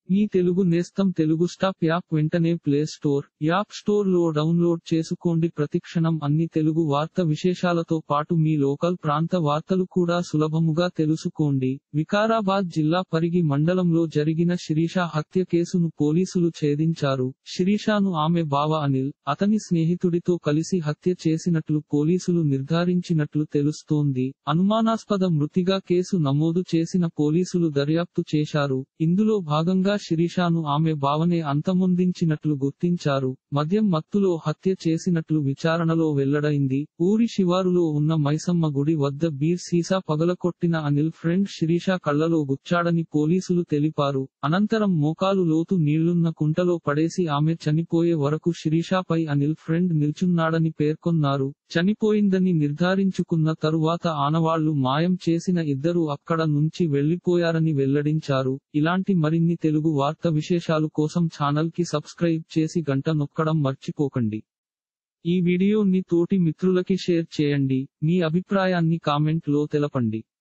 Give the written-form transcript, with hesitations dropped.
మీ తెలుగు నేస్తం Telugu stop app వెంటనే play store, app store లో డౌన్లోడ్ చేసుకోండి. ప్రతిక్షణం అన్ని తెలుగు వార్త విశేషాలతో పాటు మీ లోకల్ ప్రాంత వార్తలు కూడా సులభముగా తెలుసుకోండి. వికారాబాద్ జిల్లా పరిగి మండలంలో జరిగిన శిరీష హత్య కేసును పోలీసులు ఛేదించారు. శిరీషను ఆమె బావ అనిల్, అతని స్నేహితుడితో కలిసి హత్య చేసినట్లు పోలీసులు నిర్ధారించినట్లు తెలుస్తోంది. అనుమానాస్పద మృతిగా కేసు నమోదు చేసిన పోలీసులు దర్యాప్తు చేశారు. ఇందులో భాగంగా శిరీషను ఆమె బావనే అంతమొందించినట్లు గుర్తించారు. మద్యం మత్తులో హత్య చేసినట్లు విచారణలో వెల్లడైంది. ఊరి శివారులో ఉన్న మైసమ్మ గుడి వద్ద బీర్ సీసా పగలకొట్టిన అనిల్ ఫ్రెండ్ శిరీష కళ్లలో గుచ్చాడని పోలీసులు తెలిపారు. అనంతరం మోకాలు లోతు నీళ్లున్న కుంటలో పడేసి ఆమె చనిపోయే వరకు శిరీషపై అనిల్ ఫ్రెండ్ నిల్చున్నాడని పేర్కొన్నారు. చనిపోయిందని నిర్ధారించుకున్న తరువాత ఆనవాళ్లు మాయం చేసిన ఇద్దరు అక్కడ నుంచి వెళ్లిపోయారని వెల్లడించారు. ఇలాంటి మరిన్ని తెలుగు వార్త విశేషాలు కోసం ఛానల్ కి సబ్స్క్రైబ్ చేసి గంట నొక్కడం మర్చిపోకండి. ఈ వీడియోని తోటి మిత్రులకి షేర్ చేయండి. మీ అభిప్రాయాన్ని కామెంట్ లో తెలపండి.